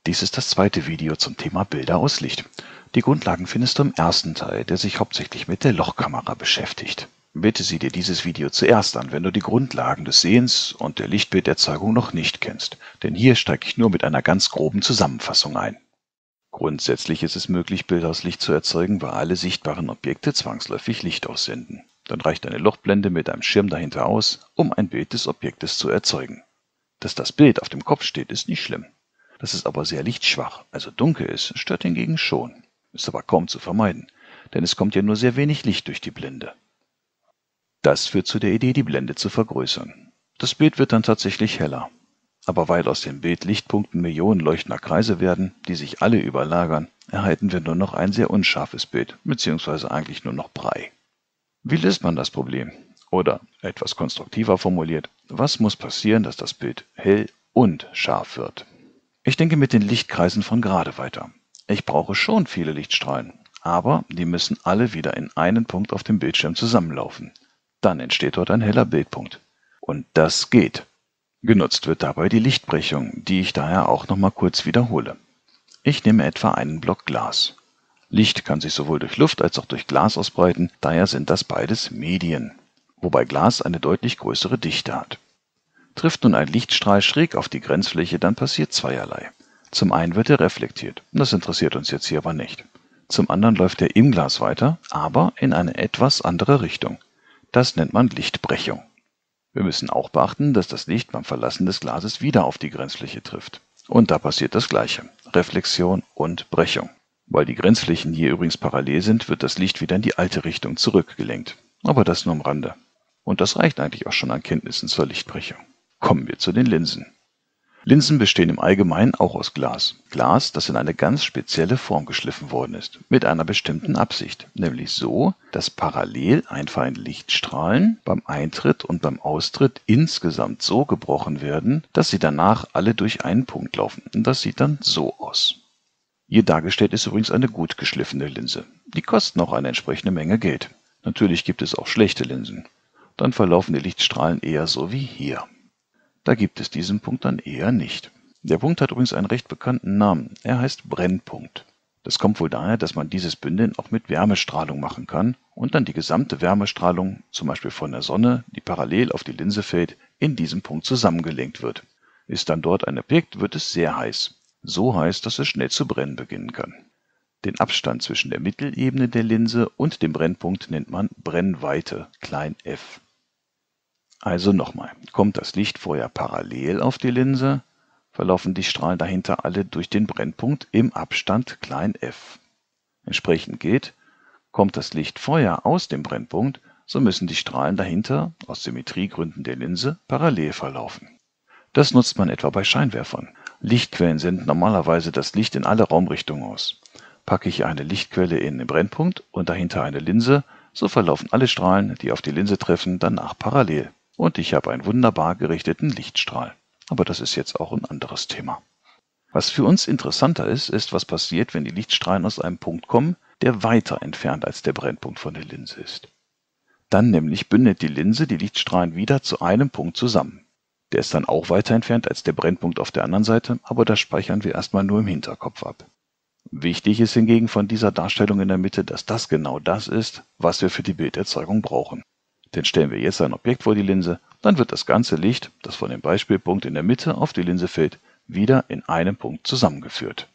Dies ist das zweite Video zum Thema Bilder aus Licht. Die Grundlagen findest du im ersten Teil, der sich hauptsächlich mit der Lochkamera beschäftigt. Bitte sieh dir dieses Video zuerst an, wenn du die Grundlagen des Sehens und der Lichtbilderzeugung noch nicht kennst, denn hier steige ich nur mit einer ganz groben Zusammenfassung ein. Grundsätzlich ist es möglich, Bilder aus Licht zu erzeugen, weil alle sichtbaren Objekte zwangsläufig Licht aussenden. Dann reicht eine Lochblende mit einem Schirm dahinter aus, um ein Bild des Objektes zu erzeugen. Dass das Bild auf dem Kopf steht, ist nicht schlimm. Dass es aber sehr lichtschwach, also dunkel ist, stört hingegen schon. Ist aber kaum zu vermeiden, denn es kommt ja nur sehr wenig Licht durch die Blende. Das führt zu der Idee, die Blende zu vergrößern. Das Bild wird dann tatsächlich heller. Aber weil aus dem Bild Lichtpunkten Millionen leuchtender Kreise werden, die sich alle überlagern, erhalten wir nur noch ein sehr unscharfes Bild, beziehungsweise eigentlich nur noch Brei. Wie löst man das Problem? Oder, etwas konstruktiver formuliert, was muss passieren, dass das Bild hell und scharf wird? Ich denke mit den Lichtkreisen von gerade weiter. Ich brauche schon viele Lichtstrahlen, aber die müssen alle wieder in einen Punkt auf dem Bildschirm zusammenlaufen. Dann entsteht dort ein heller Bildpunkt. Und das geht. Genutzt wird dabei die Lichtbrechung, die ich daher auch nochmal kurz wiederhole. Ich nehme etwa einen Block Glas. Licht kann sich sowohl durch Luft als auch durch Glas ausbreiten, daher sind das beides Medien, wobei Glas eine deutlich größere Dichte hat. Trifft nun ein Lichtstrahl schräg auf die Grenzfläche, dann passiert zweierlei. Zum einen wird er reflektiert, das interessiert uns jetzt hier aber nicht. Zum anderen läuft er im Glas weiter, aber in eine etwas andere Richtung. Das nennt man Lichtbrechung. Wir müssen auch beachten, dass das Licht beim Verlassen des Glases wieder auf die Grenzfläche trifft. Und da passiert das Gleiche, Reflexion und Brechung. Weil die Grenzflächen hier übrigens parallel sind, wird das Licht wieder in die alte Richtung zurückgelenkt. Aber das nur am Rande. Und das reicht eigentlich auch schon an Kenntnissen zur Lichtbrechung. Kommen wir zu den Linsen. Linsen bestehen im Allgemeinen auch aus Glas. Glas, das in eine ganz spezielle Form geschliffen worden ist, mit einer bestimmten Absicht, nämlich so, dass parallel einfallende Lichtstrahlen beim Eintritt und beim Austritt insgesamt so gebrochen werden, dass sie danach alle durch einen Punkt laufen. Und das sieht dann so aus. Hier dargestellt ist übrigens eine gut geschliffene Linse. Die kosten auch eine entsprechende Menge Geld. Natürlich gibt es auch schlechte Linsen. Dann verlaufen die Lichtstrahlen eher so wie hier. Da gibt es diesen Punkt dann eher nicht. Der Punkt hat übrigens einen recht bekannten Namen. Er heißt Brennpunkt. Das kommt wohl daher, dass man dieses Bündeln auch mit Wärmestrahlung machen kann und dann die gesamte Wärmestrahlung, zum Beispiel von der Sonne, die parallel auf die Linse fällt, in diesem Punkt zusammengelenkt wird. Ist dann dort ein Objekt, wird es sehr heiß. So heiß, dass es schnell zu brennen beginnen kann. Den Abstand zwischen der Mittelebene der Linse und dem Brennpunkt nennt man Brennweite, klein f. Also nochmal, kommt das Licht vorher parallel auf die Linse, verlaufen die Strahlen dahinter alle durch den Brennpunkt im Abstand klein f. Entsprechend gilt, kommt das Licht vorher aus dem Brennpunkt, so müssen die Strahlen dahinter, aus Symmetriegründen der Linse, parallel verlaufen. Das nutzt man etwa bei Scheinwerfern. Lichtquellen senden normalerweise das Licht in alle Raumrichtungen aus. Packe ich eine Lichtquelle in den Brennpunkt und dahinter eine Linse, so verlaufen alle Strahlen, die auf die Linse treffen, danach parallel. Und ich habe einen wunderbar gerichteten Lichtstrahl. Aber das ist jetzt auch ein anderes Thema. Was für uns interessanter ist, was passiert, wenn die Lichtstrahlen aus einem Punkt kommen, der weiter entfernt als der Brennpunkt von der Linse ist. Dann nämlich bündelt die Linse die Lichtstrahlen wieder zu einem Punkt zusammen. Der ist dann auch weiter entfernt als der Brennpunkt auf der anderen Seite, aber das speichern wir erstmal nur im Hinterkopf ab. Wichtig ist hingegen von dieser Darstellung in der Mitte, dass das genau das ist, was wir für die Bilderzeugung brauchen. Denn stellen wir jetzt ein Objekt vor die Linse, dann wird das ganze Licht, das von dem Beispielpunkt in der Mitte auf die Linse fällt, wieder in einem Punkt zusammengeführt.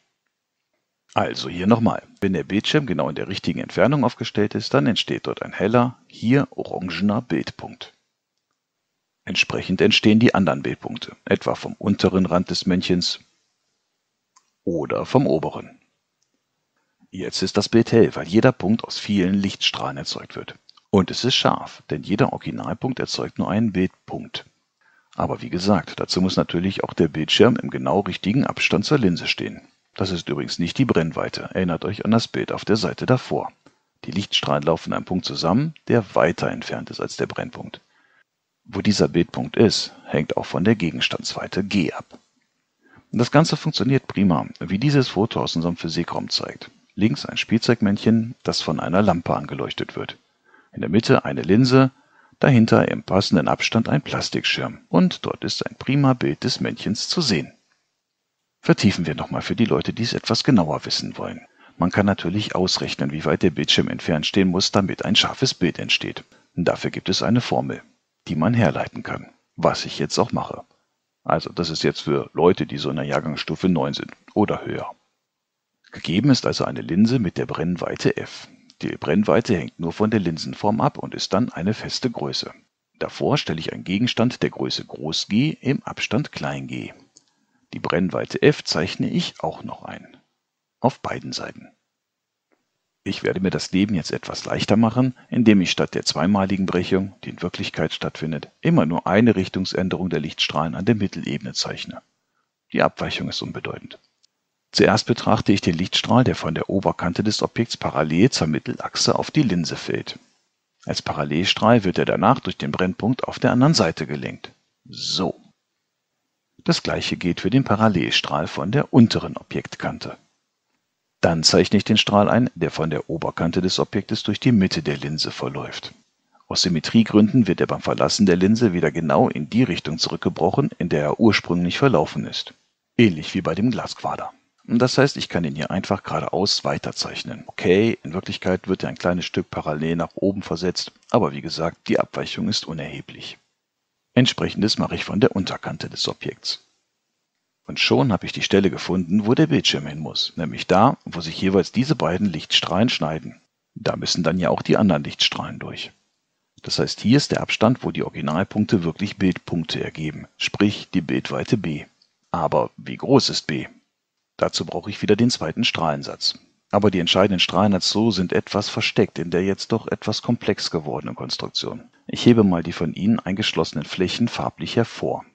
Also hier nochmal, wenn der Bildschirm genau in der richtigen Entfernung aufgestellt ist, dann entsteht dort ein heller, hier orangener Bildpunkt. Entsprechend entstehen die anderen Bildpunkte, etwa vom unteren Rand des Männchens oder vom oberen. Jetzt ist das Bild hell, weil jeder Punkt aus vielen Lichtstrahlen erzeugt wird. Und es ist scharf, denn jeder Originalpunkt erzeugt nur einen Bildpunkt. Aber wie gesagt, dazu muss natürlich auch der Bildschirm im genau richtigen Abstand zur Linse stehen. Das ist übrigens nicht die Brennweite, erinnert euch an das Bild auf der Seite davor. Die Lichtstrahlen laufen in einem Punkt zusammen, der weiter entfernt ist als der Brennpunkt. Wo dieser Bildpunkt ist, hängt auch von der Gegenstandsweite g ab. Und das Ganze funktioniert prima, wie dieses Foto aus unserem Physikraum zeigt. Links ein Spielzeugmännchen, das von einer Lampe angeleuchtet wird. In der Mitte eine Linse, dahinter im passenden Abstand ein Plastikschirm und dort ist ein prima Bild des Männchens zu sehen. Vertiefen wir nochmal für die Leute, die es etwas genauer wissen wollen. Man kann natürlich ausrechnen, wie weit der Bildschirm entfernt stehen muss, damit ein scharfes Bild entsteht. Dafür gibt es eine Formel, die man herleiten kann, was ich jetzt auch mache. Also das ist jetzt für Leute, die so in der Jahrgangsstufe 9 sind oder höher. Gegeben ist also eine Linse mit der Brennweite f. Die Brennweite hängt nur von der Linsenform ab und ist dann eine feste Größe. Davor stelle ich einen Gegenstand der Größe G im Abstand g. Die Brennweite f zeichne ich auch noch ein. Auf beiden Seiten. Ich werde mir das Leben jetzt etwas leichter machen, indem ich statt der zweimaligen Brechung, die in Wirklichkeit stattfindet, immer nur eine Richtungsänderung der Lichtstrahlen an der Mittelebene zeichne. Die Abweichung ist unbedeutend. Zuerst betrachte ich den Lichtstrahl, der von der Oberkante des Objekts parallel zur Mittelachse auf die Linse fällt. Als Parallelstrahl wird er danach durch den Brennpunkt auf der anderen Seite gelenkt. So. Das gleiche gilt für den Parallelstrahl von der unteren Objektkante. Dann zeichne ich den Strahl ein, der von der Oberkante des Objektes durch die Mitte der Linse verläuft. Aus Symmetriegründen wird er beim Verlassen der Linse wieder genau in die Richtung zurückgebrochen, in der er ursprünglich verlaufen ist. Ähnlich wie bei dem Glasquader. Das heißt, ich kann ihn hier einfach geradeaus weiterzeichnen. Okay, in Wirklichkeit wird er ein kleines Stück parallel nach oben versetzt, aber wie gesagt, die Abweichung ist unerheblich. Entsprechendes mache ich von der Unterkante des Objekts. Und schon habe ich die Stelle gefunden, wo der Bildschirm hin muss, nämlich da, wo sich jeweils diese beiden Lichtstrahlen schneiden. Da müssen dann ja auch die anderen Lichtstrahlen durch. Das heißt, hier ist der Abstand, wo die Originalpunkte wirklich Bildpunkte ergeben, sprich die Bildweite b. Aber wie groß ist b? Dazu brauche ich wieder den zweiten Strahlensatz. Aber die entscheidenden Strahlen als so sind etwas versteckt in der jetzt doch etwas komplex gewordenen Konstruktion. Ich hebe mal die von ihnen eingeschlossenen Flächen farblich hervor.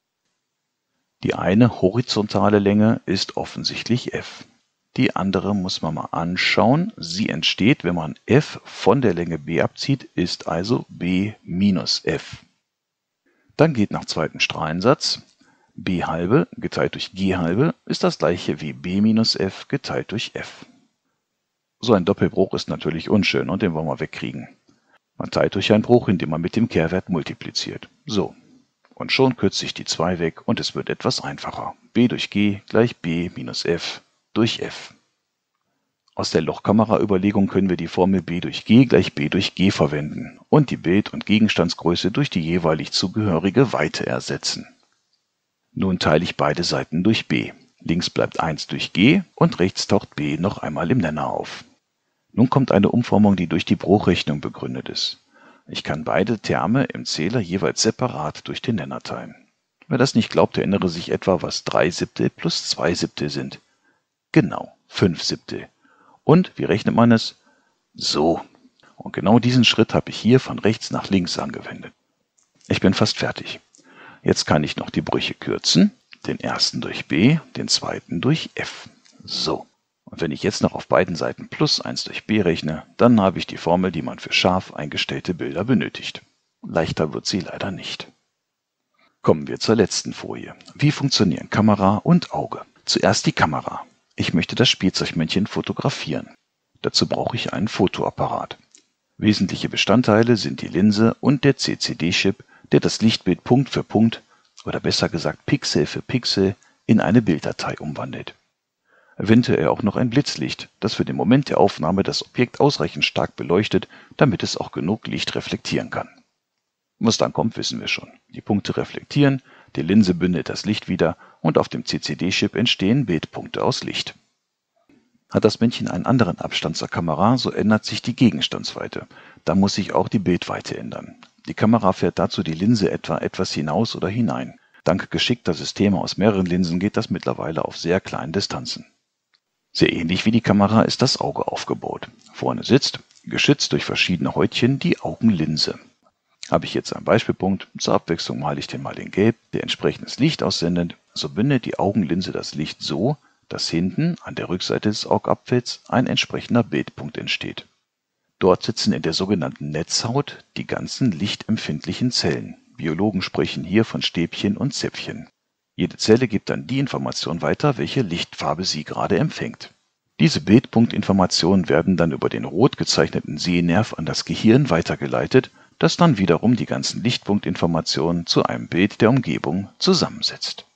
Die eine horizontale Länge ist offensichtlich f. Die andere muss man mal anschauen. Sie entsteht, wenn man f von der Länge b abzieht, ist also b minus f. Dann geht nach zweiten Strahlensatz b halbe geteilt durch g halbe ist das gleiche wie b minus f geteilt durch f. So ein Doppelbruch ist natürlich unschön und den wollen wir wegkriegen. Man teilt durch einen Bruch, indem man mit dem Kehrwert multipliziert. So. Und schon kürzt sich die 2 weg und es wird etwas einfacher. b durch g gleich b minus f durch f. Aus der Lochkamera-Überlegung können wir die Formel b durch g gleich b durch g verwenden und die Bild- und Gegenstandsgröße durch die jeweilig zugehörige Weite ersetzen. Nun teile ich beide Seiten durch b. Links bleibt 1 durch g und rechts taucht b noch einmal im Nenner auf. Nun kommt eine Umformung, die durch die Bruchrechnung begründet ist. Ich kann beide Terme im Zähler jeweils separat durch den Nenner teilen. Wer das nicht glaubt, erinnere sich etwa, was 3/7 plus 2/7 sind. Genau, 5/7. Und wie rechnet man es? So. Und genau diesen Schritt habe ich hier von rechts nach links angewendet. Ich bin fast fertig. Jetzt kann ich noch die Brüche kürzen. Den ersten durch b, den zweiten durch f. So. Und wenn ich jetzt noch auf beiden Seiten plus 1 durch b rechne, dann habe ich die Formel, die man für scharf eingestellte Bilder benötigt. Leichter wird sie leider nicht. Kommen wir zur letzten Folie. Wie funktionieren Kamera und Auge? Zuerst die Kamera. Ich möchte das Spielzeugmännchen fotografieren. Dazu brauche ich einen Fotoapparat. Wesentliche Bestandteile sind die Linse und der CCD-Chip, der das Lichtbild Punkt für Punkt, oder besser gesagt Pixel für Pixel, in eine Bilddatei umwandelt. Eventuell auch noch ein Blitzlicht, das für den Moment der Aufnahme das Objekt ausreichend stark beleuchtet, damit es auch genug Licht reflektieren kann. Was dann kommt, wissen wir schon. Die Punkte reflektieren, die Linse bündelt das Licht wieder und auf dem CCD-Chip entstehen Bildpunkte aus Licht. Hat das Männchen einen anderen Abstand zur Kamera, so ändert sich die Gegenstandsweite. Da muss sich auch die Bildweite ändern. Die Kamera fährt dazu die Linse etwas hinaus oder hinein. Dank geschickter Systeme aus mehreren Linsen geht das mittlerweile auf sehr kleinen Distanzen. Sehr ähnlich wie die Kamera ist das Auge aufgebaut. Vorne sitzt, geschützt durch verschiedene Häutchen, die Augenlinse. Habe ich jetzt einen Beispielpunkt, zur Abwechslung male ich den mal in Gelb, der entsprechendes Licht aussendet, so bindet die Augenlinse das Licht so, dass hinten an der Rückseite des Augapfels ein entsprechender Bildpunkt entsteht. Dort sitzen in der sogenannten Netzhaut die ganzen lichtempfindlichen Zellen. Biologen sprechen hier von Stäbchen und Zäpfchen. Jede Zelle gibt dann die Information weiter, welche Lichtfarbe sie gerade empfängt. Diese Bildpunktinformationen werden dann über den rot gezeichneten Sehnerv an das Gehirn weitergeleitet, das dann wiederum die ganzen Lichtpunktinformationen zu einem Bild der Umgebung zusammensetzt.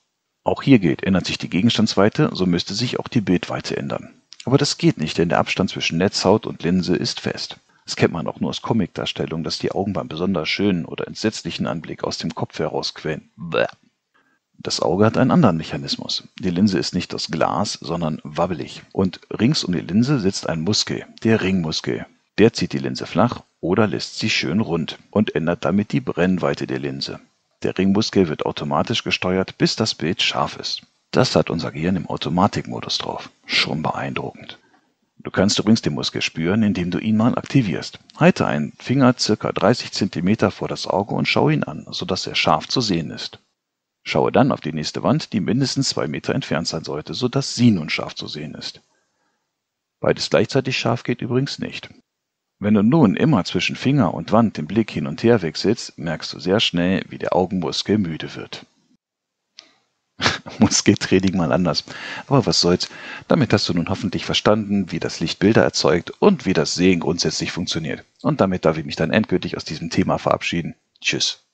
Auch hier gilt, ändert sich die Gegenstandsweite, so müsste sich auch die Bildweite ändern. Aber das geht nicht, denn der Abstand zwischen Netzhaut und Linse ist fest. Das kennt man auch nur aus Comicdarstellungen, dass die Augen beim besonders schönen oder entsetzlichen Anblick aus dem Kopf herausquellen. Bäh. Das Auge hat einen anderen Mechanismus. Die Linse ist nicht aus Glas, sondern wabbelig. Und rings um die Linse sitzt ein Muskel, der Ringmuskel. Der zieht die Linse flach oder lässt sie schön rund und ändert damit die Brennweite der Linse. Der Ringmuskel wird automatisch gesteuert, bis das Bild scharf ist. Das hat unser Gehirn im Automatikmodus drauf. Schon beeindruckend. Du kannst übrigens den Muskel spüren, indem du ihn mal aktivierst. Halte einen Finger ca. 30 cm vor das Auge und schau ihn an, sodass er scharf zu sehen ist. Schaue dann auf die nächste Wand, die mindestens 2 Meter entfernt sein sollte, sodass sie nun scharf zu sehen ist. Beides gleichzeitig scharf geht übrigens nicht. Wenn du nun immer zwischen Finger und Wand den Blick hin und her wechselst, merkst du sehr schnell, wie der Augenmuskel müde wird. Muskeltraining mal anders. Aber was soll's, damit hast du nun hoffentlich verstanden, wie das Licht Bilder erzeugt und wie das Sehen grundsätzlich funktioniert. Und damit darf ich mich dann endgültig aus diesem Thema verabschieden. Tschüss.